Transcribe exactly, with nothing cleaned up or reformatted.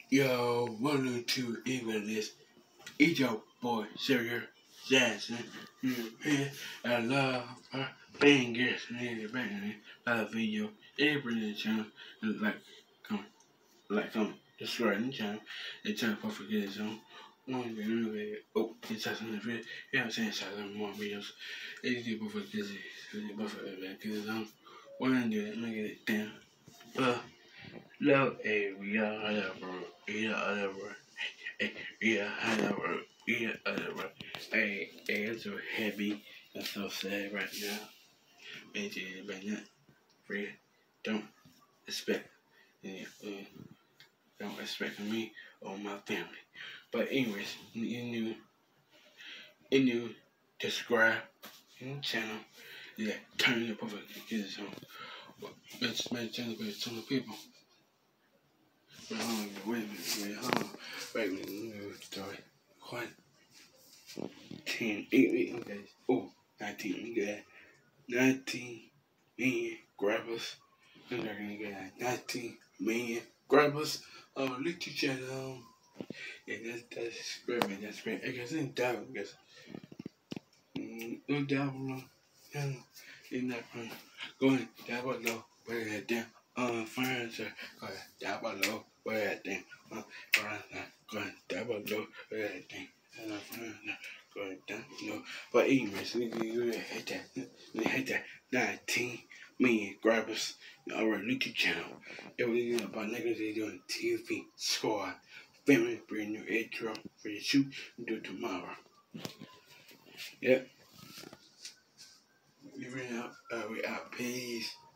Yo, welcome to even this. It's your boy, Serial Jackson. Here, I love her fingers. Nigga, back in another video. Every channel, like, come, like, come, subscribe the channel. The channel for forget its own. One video, oh, it's just in the video. Yeah, I'm saying, shout out more videos. It's the buffer kids, it's the buffer kids on. One do that, let me get it down. Uh, love area, whatever, yeah, whatever. Yeah, whatever, yeah, whatever. Hey, hey, it's so heavy. That's so sad right now. Basically, right now, Fred, don't expect, yeah, uh, don't expect me or my family. But anyways, you knew, you knew, subscribe in the channel. Yeah, turn your notifications on. Well, let's make channel for some people. Wait, hold on, wait a minute, wait, hold on. Wait a minute, let me start. What? ten, eight, eight, okay. Oh, nineteen, let me get that. nineteen million grabbers. I'm not gonna get that. nineteen million grabbers. Oh, look to channel. Yeah, that's, that's great, man. That's great. I guess in doubt, I guess. Mm, no doubt, bro. No, it's not fun. Go ahead, down below, wear that down. Uh, furniture. Go ahead, down below, wear that thing. Uh, go ahead, down below, wear that thing. Uh, furniture. Go ahead, down below. But anyways, nigga, you hit that. You hit that. nineteen million grabbers. Alright, look at channel. Everything about niggas they doing T V squad. Family, bring new intro for your shoot and do it tomorrow. Yep. We ran out. Uh, we out. Peace.